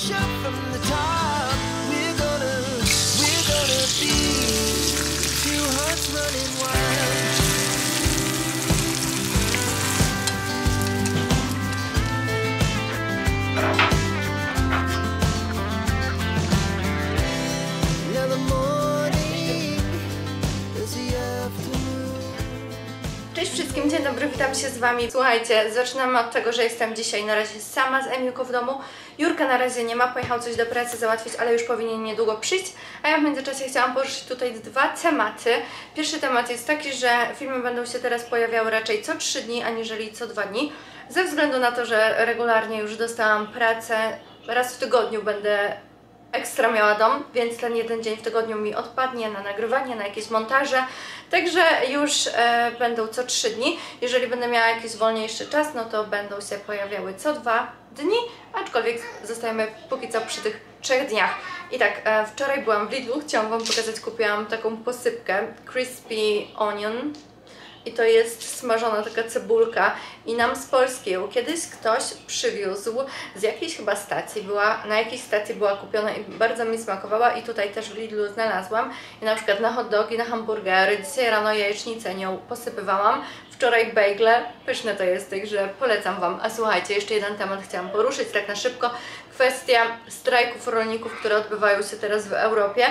pressure from the top. We're gonna be two hearts running wild. Now the morning is the afternoon. Cześć wszystkim, dzień dobry, witam się z Wami. Słuchajcie, zaczynamy od tego, że jestem dzisiaj na razie sama z Emilką w domu. Jurka na razie nie ma, pojechał coś do pracy załatwić, ale już powinien niedługo przyjść. A ja w międzyczasie chciałam poruszyć tutaj dwa tematy. Pierwszy temat jest taki, że filmy będą się teraz pojawiały raczej co 3 dni, aniżeli co 2 dni. Ze względu na to, że regularnie już dostałam pracę, raz w tygodniu będę ekstra miała dom, więc ten jeden dzień w tygodniu mi odpadnie na nagrywanie, na jakieś montaże, także już będą co 3 dni. Jeżeli będę miała jakiś wolniejszy czas, no to będą się pojawiały co 2 dni, aczkolwiek zostajemy póki co przy tych 3 dniach. I tak, wczoraj byłam w Lidlu, chciałam Wam pokazać, kupiłam taką posypkę Crispy Onion. I to jest smażona taka cebulka i nam z Polski ją kiedyś ktoś przywiózł z jakiejś chyba stacji, na jakiejś stacji była kupiona i bardzo mi smakowała i tutaj też w Lidlu znalazłam. I na przykład na hot dogi, na hamburgery, dzisiaj rano jajecznicę nią posypywałam, wczoraj bejgle, pyszne to jest, także polecam Wam. A słuchajcie, jeszcze jeden temat chciałam poruszyć tak na szybko. Kwestia strajków rolników, które odbywają się teraz w Europie.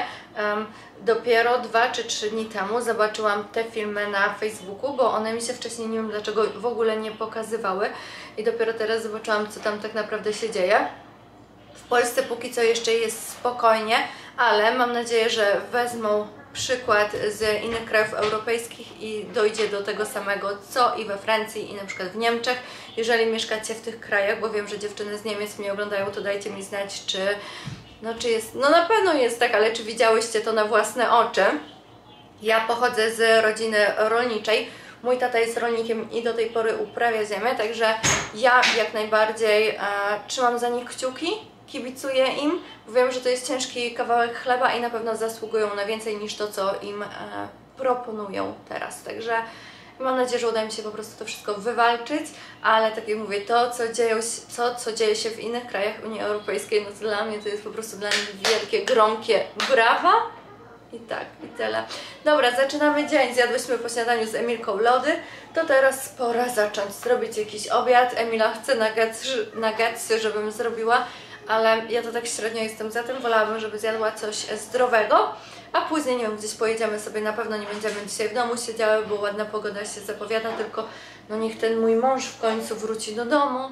Dopiero 2 czy 3 dni temu zobaczyłam te filmy na Facebooku, bo one mi się wcześniej, nie wiem dlaczego, w ogóle nie pokazywały i dopiero teraz zobaczyłam, co tam tak naprawdę się dzieje. W Polsce póki co jeszcze jest spokojnie, ale mam nadzieję, że wezmą przykład z innych krajów europejskich i dojdzie do tego samego co i we Francji i na przykład w Niemczech. Jeżeli mieszkacie w tych krajach, bo wiem, że dziewczyny z Niemiec mnie oglądają, to dajcie mi znać, czy jest, no na pewno jest tak, ale czy widziałyście to na własne oczy? Ja pochodzę z rodziny rolniczej, mój tata jest rolnikiem i do tej pory uprawia ziemię, także ja jak najbardziej trzymam za nich kciuki, kibicuję im, bo wiem, że to jest ciężki kawałek chleba i na pewno zasługują na więcej niż to, co im proponują teraz, także mam nadzieję, że uda mi się po prostu to wszystko wywalczyć, ale tak jak mówię, to co dzieje się w innych krajach Unii Europejskiej, no to dla mnie to jest po prostu dla nich wielkie, gromkie brawa. I tak, i tyle. Dobra, zaczynamy dzień. Zjadłyśmy po śniadaniu z Emilką lody, to teraz pora zacząć zrobić jakiś obiad. Emila chce nuggetsy, żebym zrobiła, ale ja to tak średnio jestem za tym, wolałabym, żeby zjadła coś zdrowego. A później, nie wiem, gdzieś pojedziemy sobie, na pewno nie będziemy dzisiaj w domu siedziały, bo ładna pogoda się zapowiada, tylko no niech ten mój mąż w końcu wróci do domu.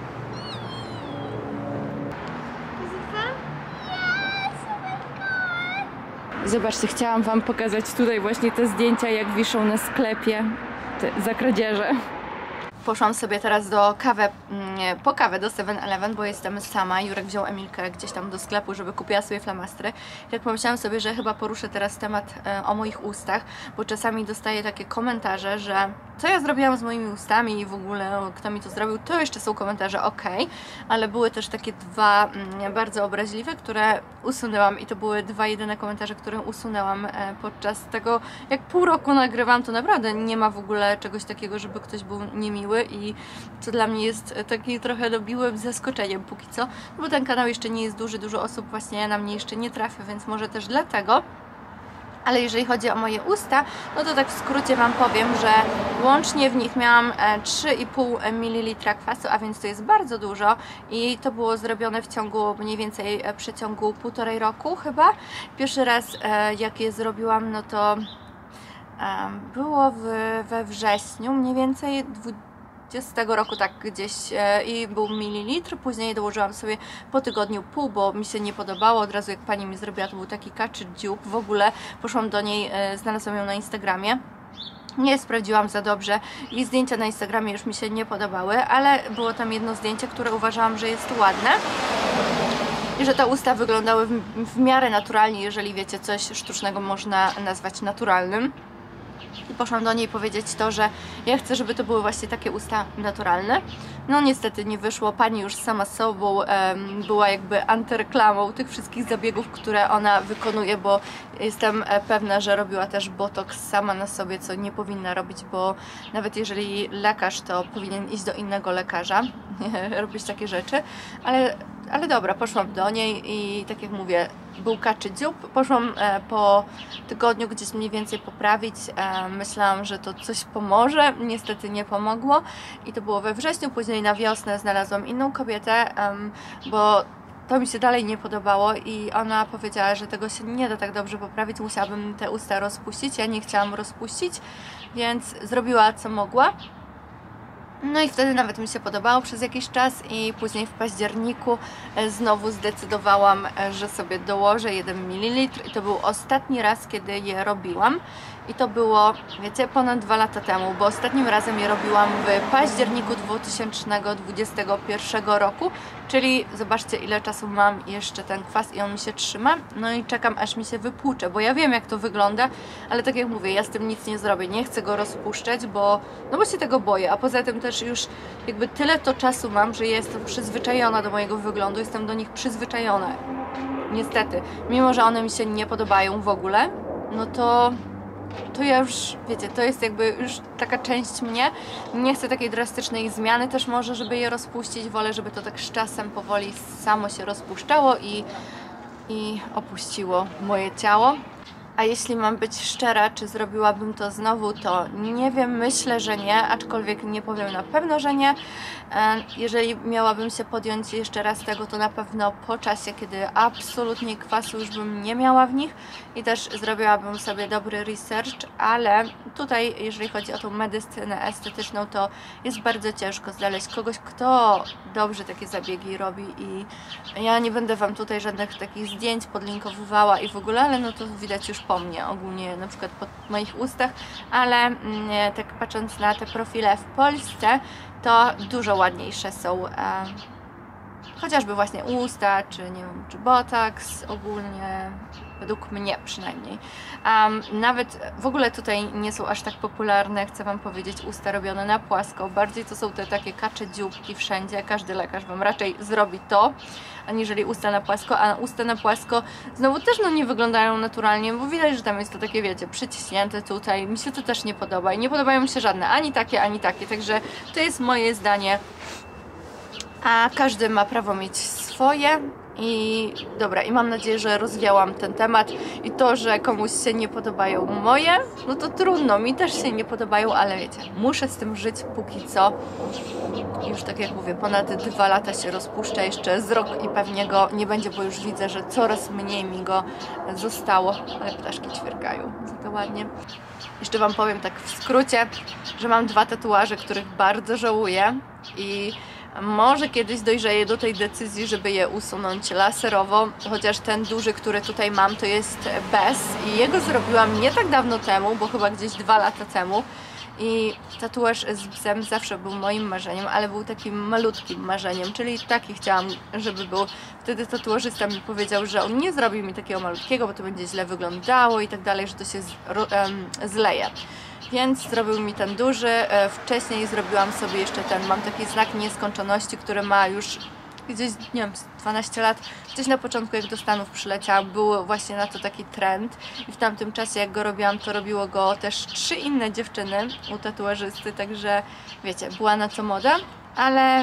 Zobaczcie, chciałam Wam pokazać tutaj właśnie te zdjęcia, jak wiszą na sklepie, za kradzieże. Poszłam sobie teraz po kawę do 7-Eleven, bo jestem sama. Jurek wziął Emilkę gdzieś tam do sklepu, żeby kupiła sobie flamastry. I tak pomyślałam sobie, że chyba poruszę teraz temat o moich ustach, bo czasami dostaję takie komentarze, że co ja zrobiłam z moimi ustami i w ogóle kto mi to zrobił, to jeszcze są komentarze ok, ale były też takie dwa bardzo obraźliwe, które usunęłam i to były 2 jedyne komentarze, które usunęłam podczas tego, jak pół roku nagrywam, to naprawdę nie ma w ogóle czegoś takiego, żeby ktoś był niemiły i co dla mnie jest takim trochę robiłym zaskoczeniem póki co, bo ten kanał jeszcze nie jest duży, dużo osób właśnie na mnie jeszcze nie trafia, więc może też dlatego. Ale jeżeli chodzi o moje usta, no to tak w skrócie Wam powiem, że łącznie w nich miałam 3,5 ml kwasu, a więc to jest bardzo dużo i to było zrobione w ciągu mniej więcej przeciągu 1,5 roku chyba. Pierwszy raz jak je zrobiłam, no to było we wrześniu mniej więcej 20 roku, tak gdzieś, i był mililitr, później dołożyłam sobie po tygodniu pół, bo mi się nie podobało, od razu jak pani mi zrobiła, to był taki kaczy dziób, w ogóle poszłam do niej, znalazłam ją na Instagramie. Nie sprawdziłam za dobrze i zdjęcia na Instagramie już mi się nie podobały, ale było tam jedno zdjęcie, które uważałam, że jest ładne i że te usta wyglądały w miarę naturalnie, jeżeli wiecie, coś sztucznego można nazwać naturalnym. I poszłam do niej powiedzieć to, że ja chcę, żeby to były właśnie takie usta naturalne. No niestety nie wyszło, pani już sama z sobą była jakby antyreklamą tych wszystkich zabiegów, które ona wykonuje, bo jestem pewna, że robiła też botoks sama na sobie, co nie powinna robić, bo nawet jeżeli lekarz, to powinien iść do innego lekarza, robić takie rzeczy, ale ale dobra, poszłam do niej i tak jak mówię, był kaczy dziób. Poszłam po tygodniu gdzieś mniej więcej poprawić. Myślałam, że to coś pomoże. Niestety nie pomogło. I to było we wrześniu. Później na wiosnę znalazłam inną kobietę, bo to mi się dalej nie podobało i ona powiedziała, że tego się nie da tak dobrze poprawić. Musiałabym te usta rozpuścić. Ja nie chciałam rozpuścić, więc zrobiła co mogła. No i wtedy nawet mi się podobało przez jakiś czas i później w październiku znowu zdecydowałam, że sobie dołożę 1 ml i to był ostatni raz, kiedy je robiłam. I to było, wiecie, ponad 2 lata temu, bo ostatnim razem je robiłam w październiku 2021 roku, czyli zobaczcie, ile czasu mam jeszcze ten kwas i on mi się trzyma. No i czekam, aż mi się wypłucze, bo ja wiem, jak to wygląda, ale tak jak mówię, ja z tym nic nie zrobię, nie chcę go rozpuszczać, bo się tego boję, a poza tym też już jakby tyle to czasu mam, że jestem przyzwyczajona do mojego wyglądu, jestem do nich przyzwyczajona. Niestety, mimo że one mi się nie podobają w ogóle, no to ja już, wiecie, to jest jakby już taka część mnie. Nie chcę takiej drastycznej zmiany też może, żeby je rozpuścić. Wolę, żeby to tak z czasem powoli samo się rozpuszczało i opuściło moje ciało. A jeśli mam być szczera, czy zrobiłabym to znowu, to nie wiem, myślę, że nie, aczkolwiek nie powiem na pewno, że nie. Jeżeli miałabym się podjąć jeszcze raz tego, to na pewno po czasie, kiedy absolutnie kwasu już bym nie miała w nich i też zrobiłabym sobie dobry research, ale tutaj, jeżeli chodzi o tą medycynę estetyczną, to jest bardzo ciężko znaleźć kogoś, kto dobrze takie zabiegi robi i ja nie będę Wam tutaj żadnych takich zdjęć podlinkowywała i w ogóle, ale no to widać już po mnie, ogólnie na przykład po moich ustach, ale tak patrząc na te profile w Polsce, to dużo ładniejsze są chociażby właśnie usta, czy nie wiem, czy botox ogólnie, według mnie przynajmniej. Nawet w ogóle tutaj nie są aż tak popularne, chcę Wam powiedzieć, usta robione na płasko. Bardziej to są te takie kacze dzióbki wszędzie. Każdy lekarz Wam raczej zrobi to, aniżeli usta na płasko, a usta na płasko znowu też nie wyglądają naturalnie, bo widać, że tam jest to takie, wiecie, przyciśnięte tutaj. Mi się to też nie podoba i nie podobają mi się żadne, ani takie, także to jest moje zdanie. A każdy ma prawo mieć swoje i dobra, i mam nadzieję, że rozwiałam ten temat i to, że komuś się nie podobają moje, no to trudno, mi też się nie podobają, ale wiecie, muszę z tym żyć póki co. Już tak jak mówię, ponad 2 lata się rozpuszcza, jeszcze z rok i pewnie go nie będzie, bo już widzę, że coraz mniej mi go zostało, ale ptaszki ćwierkają, za to ładnie. Jeszcze Wam powiem tak w skrócie, że mam 2 tatuaże, których bardzo żałuję i może kiedyś dojrzeję do tej decyzji, żeby je usunąć laserowo, chociaż ten duży, który tutaj mam, to jest bez i jego zrobiłam nie tak dawno temu, bo chyba gdzieś 2 lata temu i tatuaż z psem zawsze był moim marzeniem, ale był takim malutkim marzeniem, czyli taki chciałam, żeby był. Wtedy tatuażysta mi powiedział, że on nie zrobił mi takiego malutkiego, bo to będzie źle wyglądało i tak dalej, że to się zleje. Więc zrobił mi ten duży. Wcześniej zrobiłam sobie jeszcze ten, mam taki znak nieskończoności, który ma już gdzieś, nie wiem, 12 lat. Gdzieś na początku, jak do Stanów przyleciałam, był właśnie na to taki trend i w tamtym czasie, jak go robiłam, to robiło go też 3 inne dziewczyny u tatuażysty, także wiecie, była na to moda, ale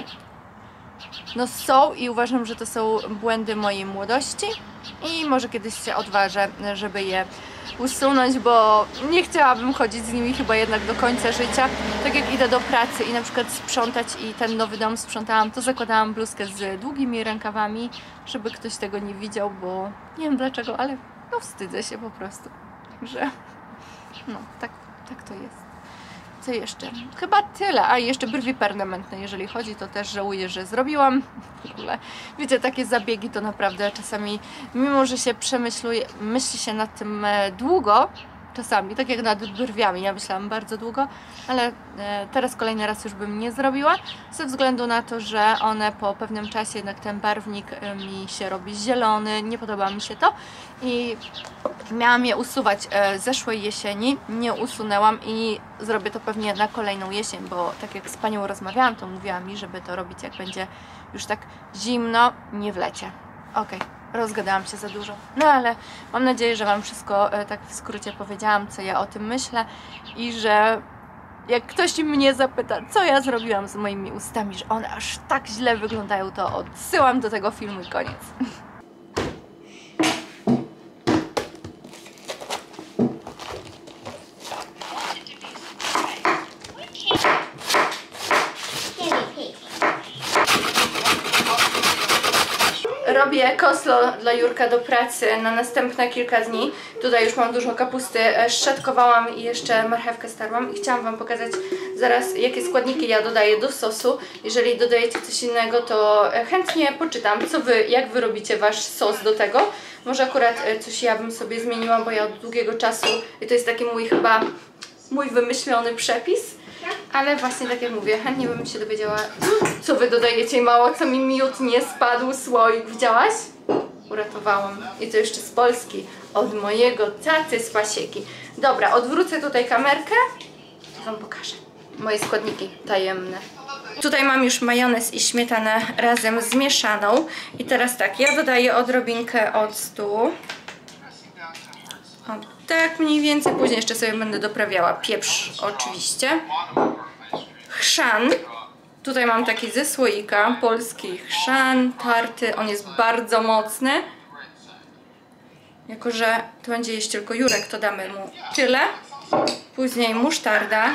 no są i uważam, że to są błędy mojej młodości i może kiedyś się odważę, żeby je usunąć, bo nie chciałabym chodzić z nimi chyba jednak do końca życia. Tak jak idę do pracy i na przykład sprzątać i ten nowy dom sprzątałam, to zakładałam bluzkę z długimi rękawami, żeby ktoś tego nie widział, bo nie wiem dlaczego, ale no wstydzę się po prostu. Także no, tak to jest. Co jeszcze? Chyba tyle. A jeszcze brwi permanentne, jeżeli chodzi, to też żałuję, że zrobiłam. W ogóle, wiecie, takie zabiegi to naprawdę czasami, mimo że się myśli się nad tym długo, czasami, tak jak nad brwiami, ja myślałam bardzo długo, ale teraz kolejny raz już bym nie zrobiła, ze względu na to, że one po pewnym czasie jednak ten barwnik mi się robi zielony, nie podoba mi się to i miałam je usuwać zeszłej jesieni, nie usunęłam i zrobię to pewnie na kolejną jesień, bo tak jak z panią rozmawiałam, to mówiła mi, żeby to robić jak będzie już tak zimno, nie w lecie. Okej. Rozgadałam się za dużo, no ale mam nadzieję, że Wam wszystko tak w skrócie powiedziałam, co ja o tym myślę i że jak ktoś mnie zapyta, co ja zrobiłam z moimi ustami, że one aż tak źle wyglądają, to odsyłam do tego filmu i koniec. Robię koslo dla Jurka do pracy na następne kilka dni. Tutaj już mam dużo kapusty, szczatkowałam i jeszcze marchewkę starłam i chciałam Wam pokazać zaraz, jakie składniki ja dodaję do sosu. Jeżeli dodajecie coś innego, to chętnie poczytam, jak Wy robicie Wasz sos do tego. Może akurat coś ja bym sobie zmieniła, bo ja od długiego czasu, i to jest taki mój wymyślony przepis. Ale właśnie tak jak mówię, chętnie bym się dowiedziała, co Wy dodajecie. Mało co mi miód nie spadł, słoik. Widziałaś? Uratowałam. I to jeszcze z Polski. Od mojego taty z pasieki. Dobra, odwrócę tutaj kamerkę. Wam pokażę moje składniki tajemne. Tutaj mam już majonez i śmietanę razem zmieszaną. I teraz tak, ja dodaję odrobinkę octu. O, tak mniej więcej, później jeszcze sobie będę doprawiała pieprz oczywiście. Chrzan, tutaj mam taki ze słoika, polski chrzan tarty, on jest bardzo mocny. Jako że to będzie jeść tylko Jurek, to damy mu tyle. Później musztarda,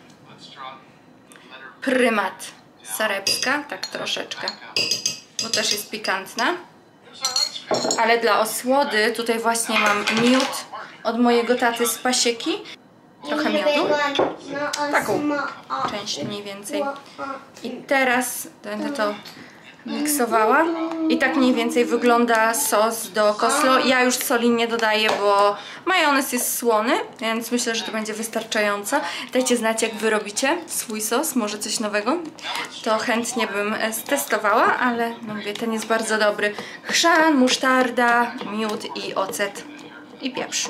prymat sarebska, tak troszeczkę, bo też jest pikantna. Ale dla osłody tutaj właśnie mam miód od mojego taty z pasieki. Trochę miodu. Taką część mniej więcej. I teraz będę to miksowała. I tak mniej więcej wygląda sos do koslo. Ja już soli nie dodaję, bo majonez jest słony, więc myślę, że to będzie wystarczająco. Dajcie znać, jak Wy robicie swój sos, może coś nowego. To chętnie bym stestowała, ale no mówię, ten jest bardzo dobry. Chrzan, musztarda, miód i ocet. I pieprz.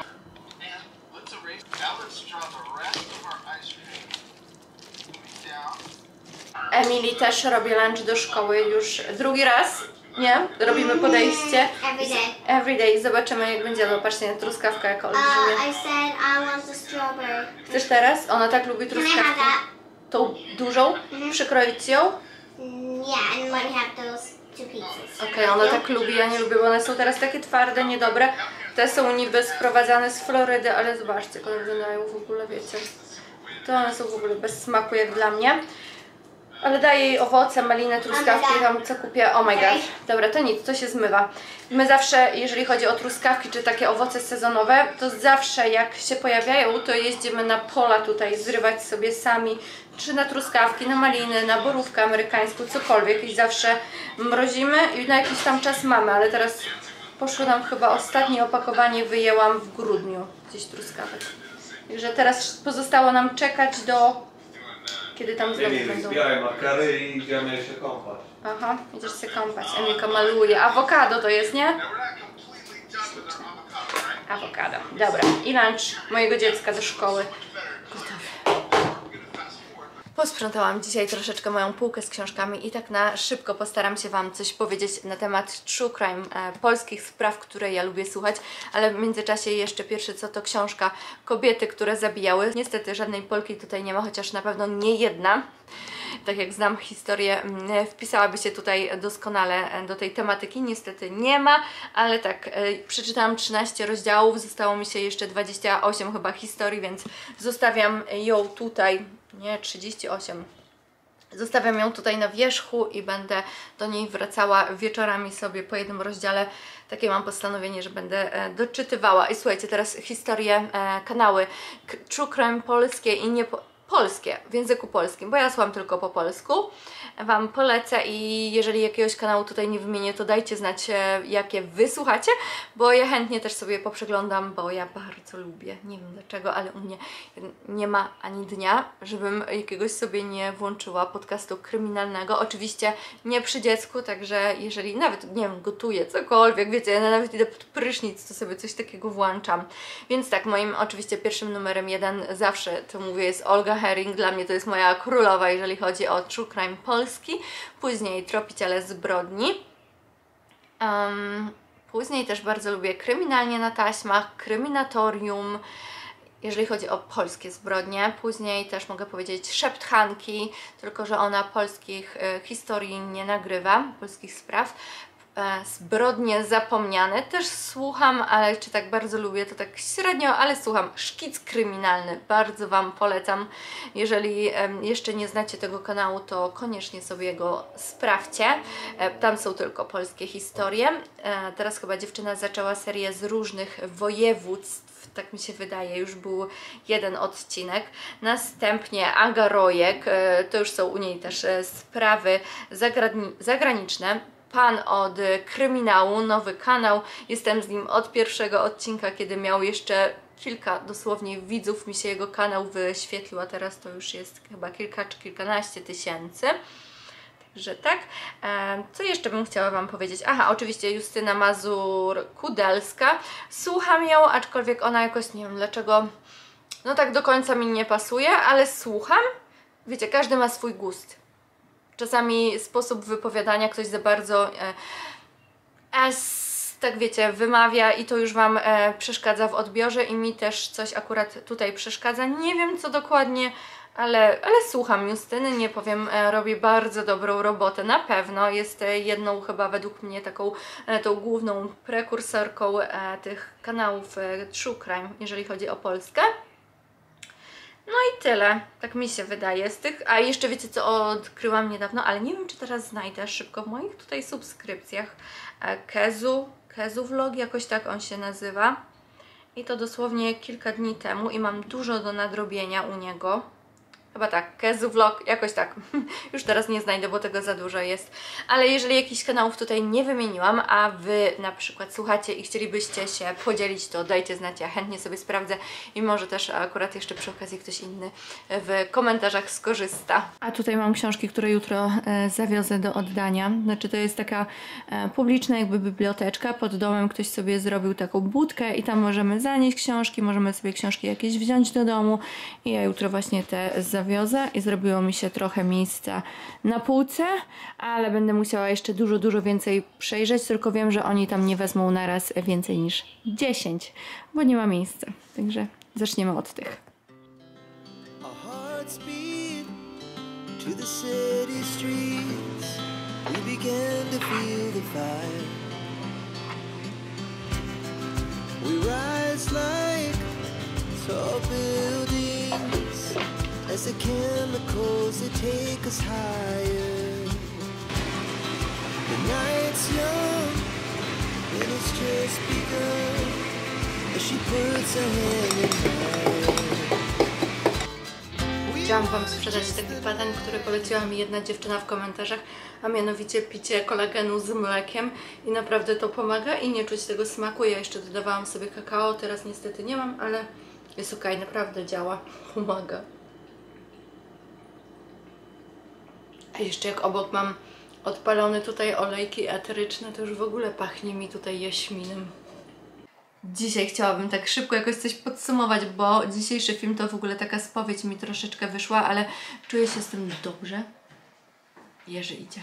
Emily też robi lunch do szkoły już drugi raz, nie? Robimy podejście. Everyday. Zobaczymy, jak będzie. Zobaczcie, truskawka jak olbrzymia. I said I want the strawberry. Chcesz teraz? Ona tak lubi truskawkę. Tą dużą? Przykroić ją? Yeah, and let me have those two pieces. Okej, ona tak lubi, ja nie lubię, bo one są teraz takie twarde, niedobre. Te są niby sprowadzane z Florydy, ale zobaczcie, jak one wyglądają w ogóle, wiecie. To one są w ogóle bez smaku, jak dla mnie. Ale daję jej owoce, malinę, truskawki, tam co kupię. Oh my god. Dobra, to nic, to się zmywa. My zawsze, jeżeli chodzi o truskawki czy takie owoce sezonowe, to zawsze jak się pojawiają, to jeździmy na pola tutaj, zrywać sobie sami, czy na truskawki, na maliny, na borówkę amerykańską, cokolwiek. I zawsze mrozimy i na jakiś tam czas mamy, ale teraz poszło nam chyba ostatnie opakowanie, wyjęłam w grudniu gdzieś truskawek. Także teraz pozostało nam czekać do... Kiedy tam znowu będą. Zbieraj markery i idziemy się kąpać. Aha, idziesz się kąpać. Emilka maluje. Awokado to jest, nie? Awokado. Dobra. I lunch mojego dziecka do szkoły. Gotowy. Posprzątałam dzisiaj troszeczkę moją półkę z książkami i tak na szybko postaram się Wam coś powiedzieć na temat true crime, polskich spraw, które ja lubię słuchać, ale w międzyczasie jeszcze pierwsze co to książka Kobiety, które zabijały. Niestety żadnej Polki tutaj nie ma, chociaż na pewno nie jedna. Tak jak znam historię, wpisałaby się tutaj doskonale do tej tematyki. Niestety nie ma, ale tak, przeczytałam 13 rozdziałów, zostało mi się jeszcze 28 chyba historii, więc zostawiam ją tutaj, nie, 38. Zostawiam ją tutaj na wierzchu i będę do niej wracała wieczorami sobie po jednym rozdziale. Takie mam postanowienie, że będę doczytywała. I słuchajcie, teraz historie, kanały True Crime polskie i nie polskie, w języku polskim, bo ja słucham tylko po polsku. Wam polecę i jeżeli jakiegoś kanału tutaj nie wymienię, to dajcie znać, jakie Wy słuchacie, bo ja chętnie też sobie poprzeglądam, bo ja bardzo lubię, nie wiem dlaczego, ale u mnie nie ma ani dnia, żebym jakiegoś sobie nie włączyła podcastu kryminalnego. Oczywiście nie przy dziecku, także jeżeli nawet, nie wiem, gotuję, cokolwiek, wiecie, ja nawet idę pod prysznic, to sobie coś takiego włączam. Więc tak, moim oczywiście pierwszym numerem 1 zawsze, to mówię, jest Olga Herring. Dla mnie to jest moja królowa, jeżeli chodzi o true crime polski. Później Tropiciele zbrodni. Później też bardzo lubię Kryminalnie na taśmach, Kryminatorium. jeżeli chodzi o polskie zbrodnie. Później też mogę powiedzieć Szept Hanki, tylko że ona polskich historii nie nagrywa, polskich spraw. Zbrodnie zapomniane też słucham, ale czy tak bardzo lubię, to tak średnio, ale słucham. Szkic kryminalny, bardzo Wam polecam. Jeżeli jeszcze nie znacie tego kanału, to koniecznie sobie go sprawdźcie. Tam są tylko polskie historie. Teraz chyba dziewczyna zaczęła serię z różnych województw, tak mi się wydaje, już był jeden odcinek. Następnie Aga Rojek, to już są u niej też sprawy zagraniczne. Pan od kryminału, nowy kanał. Jestem z nim od pierwszego odcinka, kiedy miał jeszcze kilka dosłownie widzów. Mi się jego kanał wyświetlił, a teraz to już jest chyba kilka czy kilkanaście tysięcy. Także tak. Co jeszcze bym chciała Wam powiedzieć? Aha, oczywiście Justyna Mazur-Kudelska. Słucham ją, aczkolwiek ona jakoś, nie wiem dlaczego, no tak do końca mi nie pasuje, ale słucham. Wiecie, każdy ma swój gust. Czasami sposób wypowiadania ktoś za bardzo tak wiecie, wymawia i to już Wam przeszkadza w odbiorze i mi też coś akurat tutaj przeszkadza. Nie wiem co dokładnie, ale słucham Justyny, nie powiem, robi bardzo dobrą robotę, na pewno. Jest jedną chyba według mnie taką tą główną prekursorką tych kanałów True Crime, jeżeli chodzi o Polskę. No i tyle, tak mi się wydaje z tych, a jeszcze wiecie co odkryłam niedawno, ale nie wiem czy teraz znajdę szybko w moich tutaj subskrypcjach. Kezu Vlog, jakoś tak on się nazywa. I to dosłownie kilka dni temu i mam dużo do nadrobienia u niego. Chyba tak, Kezu Vlog, jakoś tak. Już teraz nie znajdę, bo tego za dużo jest. Ale jeżeli jakichś kanałów tutaj nie wymieniłam, a Wy na przykład słuchacie i chcielibyście się podzielić, to dajcie znać, ja chętnie sobie sprawdzę i może też akurat jeszcze przy okazji ktoś inny w komentarzach skorzysta. A tutaj mam książki, które jutro zawiozę do oddania. Znaczy to jest taka publiczna jakby biblioteczka. Pod domem ktoś sobie zrobił taką budkę i tam możemy zanieść książki, możemy sobie książki jakieś wziąć do domu i ja jutro właśnie te zawiozę i zrobiło mi się trochę miejsca na półce, ale będę musiała jeszcze dużo więcej przejrzeć, tylko wiem, że oni tam nie wezmą na raz więcej niż 10, bo nie ma miejsca. Także zaczniemy od tych. Our hearts beat to the city streets. We began to feel the fire. We rise like tall buildings as the chemicals that take us higher. The night's young and it's just begun as she puts her hand in mine. Chciałam Wam sprzedać taki badań, który poleciła mi jedna dziewczyna w komentarzach, a mianowicie picie kolagenu z mlekiem i naprawdę to pomaga i nie czuć tego smaku. Ja jeszcze dodawałam sobie kakao, teraz niestety nie mam, ale jest okej, naprawdę działa, pomaga. A jeszcze jak obok mam odpalone tutaj olejki eteryczne, to już w ogóle pachnie mi tutaj jaśminem. Dzisiaj chciałabym tak szybko jakoś coś podsumować, bo dzisiejszy film to w ogóle taka spowiedź mi troszeczkę wyszła, ale czuję się z tym dobrze. Jerzy idzie.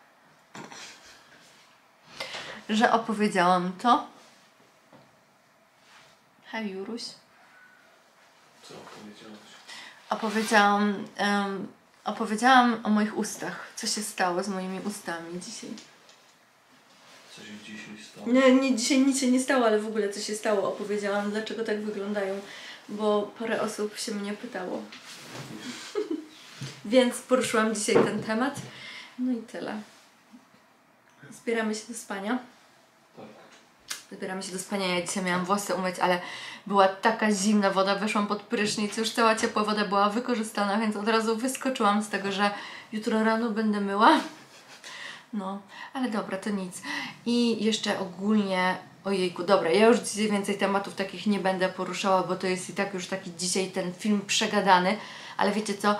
Że opowiedziałam to. Hej, Juruś. Co opowiedziałaś? Opowiedziałam o moich ustach. Co się stało z moimi ustami dzisiaj. Co się dzisiaj stało? Nie, dzisiaj nic się nie stało, ale w ogóle co się stało. Opowiedziałam, dlaczego tak wyglądają, bo parę osób się mnie pytało. Więc poruszyłam dzisiaj ten temat. No i tyle. Zbieramy się do spania. Tak. Zbieramy się do spania. Ja dzisiaj miałam włosy umyć, ale była taka zimna woda. Weszłam pod prysznic. Już cała ciepła woda była wykorzystana, więc od razu wyskoczyłam z tego, że jutro rano będę myła. No, ale dobra, to nic. I jeszcze ogólnie, ojejku, dobra, ja już dzisiaj więcej tematów takich nie będę poruszała, bo to jest i tak już taki dzisiaj ten film przegadany, ale wiecie co,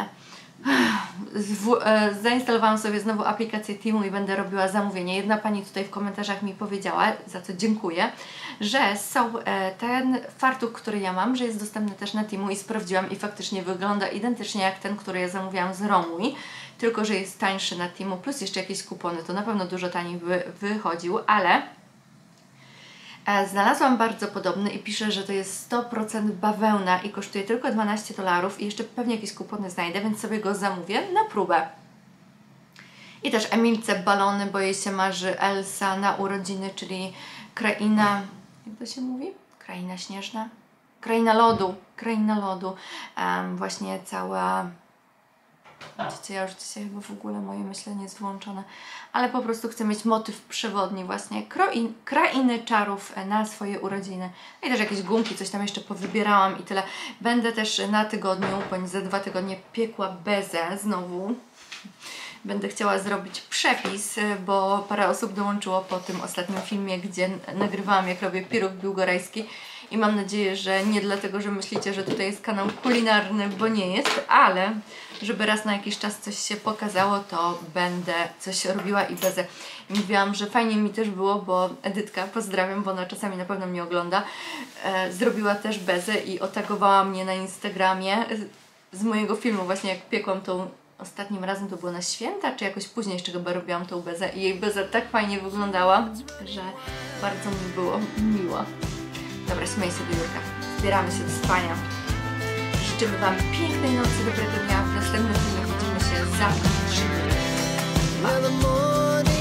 zainstalowałam sobie znowu aplikację Temu i będę robiła zamówienie. Jedna pani tutaj w komentarzach mi powiedziała, za co dziękuję, że są ten fartuch, który ja mam, że jest dostępny też na Temu i sprawdziłam i faktycznie wygląda identycznie jak ten, który ja zamówiłam z Romui, tylko że jest tańszy na Temu, plus jeszcze jakieś kupony, to na pewno dużo taniej by wychodził, ale Znalazłam bardzo podobny i pisze, że to jest 100% bawełna i kosztuje tylko $12 i jeszcze pewnie jakieś kupony znajdę, więc sobie go zamówię na próbę. I też Emilce balony, bo jej się marzy Elsa na urodziny, czyli kraina, jak to się mówi? Kraina śnieżna? Kraina lodu. Kraina lodu. Właśnie cała... Widzicie, ja już dzisiaj chyba w ogóle moje myślenie jest włączone, ale po prostu chcę mieć motyw przewodni właśnie krainy czarów na swoje urodziny. No i też jakieś gumki, coś tam jeszcze powybierałam i tyle. Będę też na tygodniu, bądź za 2 tygodnie piekła bezę znowu. Będę chciała zrobić przepis, bo parę osób dołączyło po tym ostatnim filmie, gdzie nagrywałam, jak robię piruk biłgorajski. I mam nadzieję, że nie dlatego, że myślicie, że tutaj jest kanał kulinarny, bo nie jest, ale żeby raz na jakiś czas coś się pokazało, to będę coś robiła i bezę. I mówiłam, że fajnie mi też było, bo Edytka, pozdrawiam, bo ona czasami na pewno mnie ogląda, zrobiła też bezę i otagowała mnie na Instagramie z mojego filmu, właśnie jak piekłam tą ostatnim razem, to było na święta, czy jakoś później jeszcze chyba robiłam tą bezę i jej beza tak fajnie wyglądała, że bardzo mi było miło. Dobra, śmiej się do Jurka. Zbieramy się do spania. Życzymy Wam pięknej nocy, dobrego dnia. W następnym filmie widzimy się za 3 dni. Well, the morning